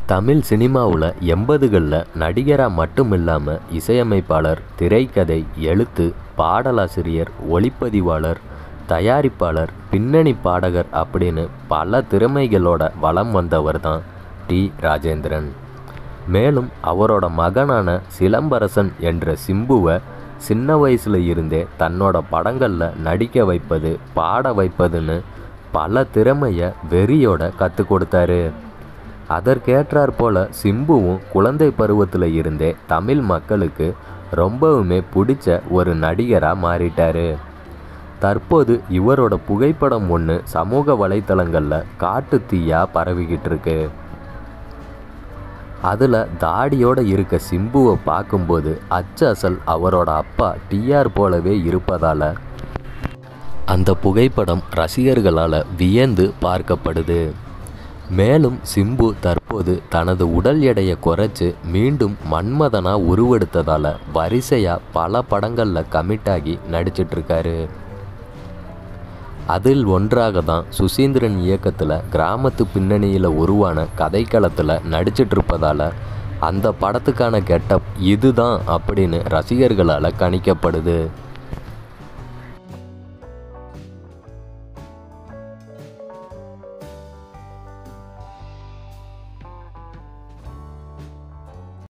தமிழ் சினிமாவில் 80களில் நடிகராக மட்டும் இல்லாமல் இசையமைப்பாளர், திரைக்கதை, எழுத்து, பாடலாசிரியர், ஒளிப்பதிவாளர், தயாரிப்பாளர், பின்னணி பாடகர் அப்படின்னு பல திறமைகளோட வலம் வந்தவர் தான் டி. ராஜேந்திரன். மேலும் அவரோட மகனான சிலம்பரசன் என்ற சிம்புவை சின்ன வயசில் இருந்தே தன்னோட படங்களில் நடிக்க வைப்பது, பாட வைப்பதுன்னு பல திறமையை வெறியோட கற்றுக் கொடுத்தாரு. அதற்கேற்றாற் போல சிம்புவும் குழந்தை பருவத்தில் இருந்தே தமிழ் மக்களுக்கு ரொம்பவுமே பிடிச்ச ஒரு நடிகராக மாறிட்டார். தற்போது இவரோட புகைப்படம் ஒன்று சமூக வலைத்தளங்களில் காட்டு தீயாக பரவிக்கிட்டு இருக்கு. அதில் தாடியோடு இருக்க சிம்புவை பார்க்கும்போது அச்சல் அவரோட அப்பா டிஆர் போலவே இருப்பதால் அந்த புகைப்படம் ரசிகர்களால் வியந்து பார்க்கப்படுது. மேலும் சிம்பு தற்போது தனது உடல் எடையை குறைச்சி மீண்டும் மன்மதனாக உருவெடுத்ததால் வரிசையாக பல படங்களில் கமிட்டாகி நடிச்சிட்ருக்காரு. அதில் ஒன்றாக தான் சுசீந்திரன் இயக்கத்தில் கிராமத்து பின்னணியில் உருவான கதைக்களத்தில் நடிச்சிட்ருப்பதால் அந்த படத்துக்கான கெட்டப் இதுதான் அப்படின்னு ரசிகர்களால் கணிக்கப்படுது.